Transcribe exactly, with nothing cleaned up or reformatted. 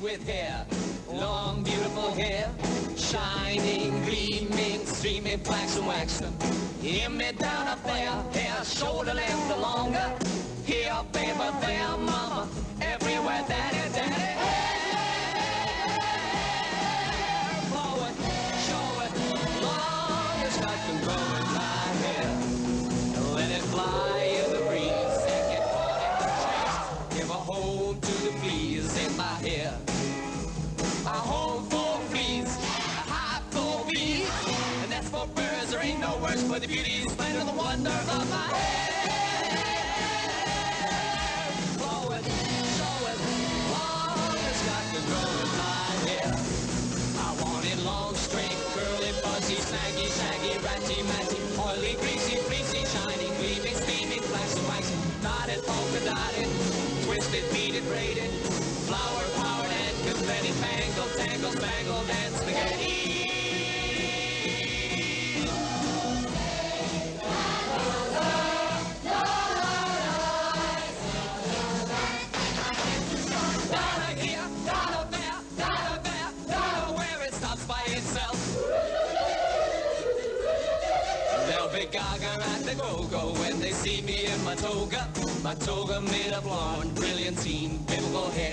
with hair, long beautiful hair, shining, gleaming, streaming, flaxen, waxen. Hear me down a fair, hair, shoulder length or longer. Here, baby, there, mama, everywhere, daddy, daddy. Hair, forward, show it, long as I can grow in my hair. Let it fly in the breeze and get caught in the trees. Give a home to the fleas in my hair. A home for fleas, a hive for bees, and that's for birds. There ain't no words for the beauty, splendor, the wonder of my hair. Blow it, show it, long as I can grow in my hair. I want it long, straight, curly, fuzzy, snaggy, shaggy, ratty, matty, oily, greasy, fleecy, shining, gleaming, steaming, flaxen, waxen, dotted, polka dotted, twisted, beaded, braided, flower powered and confetti, tangled, tangled, spangled, and spaghetti. Down here, down there, down there, down where it stops by itself. They'll be gaga at the go-go when they see me in my toga. My toga made of blonde, brilliantine, biblical hair.